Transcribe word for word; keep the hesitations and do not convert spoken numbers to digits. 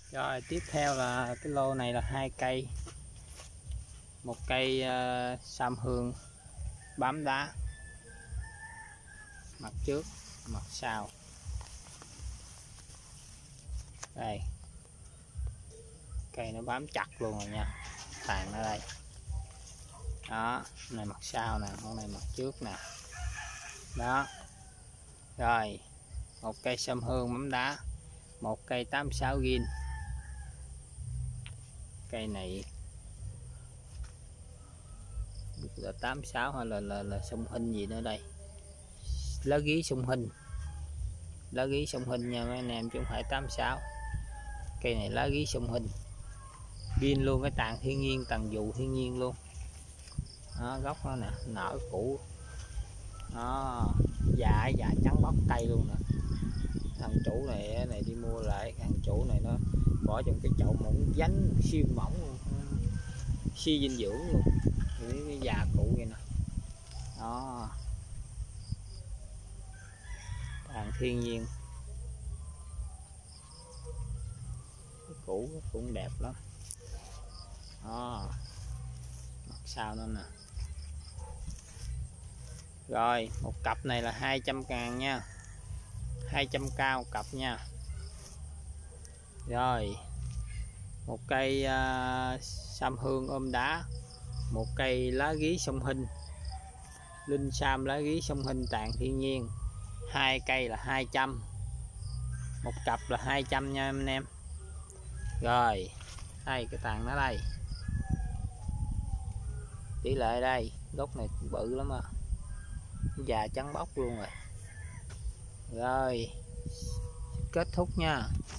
Rồi tiếp theo là cái lô này là hai cây, một cây uh, sam hương bám đá, mặt trước mặt sau. Đây, cây nó bám chặt luôn rồi nha, tàn ở đây đó, này mặt sau nè, con này mặt trước nè đó. Rồi một cây sam hương bám đá, một cây tám sáu gin. Cây này là tám sáu hay là là, là sông Hinh gì nữa đây, lá gí sông Hinh, lá gí sông Hinh nha mấy anh em, chứ không phải tám sáu. Cây này lá gí sông Hinh, pin luôn, cái tàn thiên nhiên, tàn dụ thiên nhiên luôn đó. Gốc nó nè, nở củ đó, già già trắng bóc cây luôn nè. Thằng chủ này này đi mua lại, thằng chủ này nó bỏ trong cái chậu mỏng dánh siêu mỏng luôn, siêu dinh dưỡng luôn, cái, cái già cụ vậy nè đó, tàn thiên nhiên. Cái củ cũng đẹp lắm đó, mặt sau đó nè. Rồi một cặp này là hai trăm ngàn nha, hai trăm cao cặp nha. Rồi một cây uh, sam hương ôm đá, một cây lá gí sông Hinh, linh sam lá gí sông Hinh tàn thiên nhiên, hai cây là hai trăm, một cặp là hai trăm nha anh em. Rồi đây cái tàn nó đây, tỷ lệ đây, gốc này bự lắm à, già trắng bóc luôn rồi. Rồi kết thúc nha.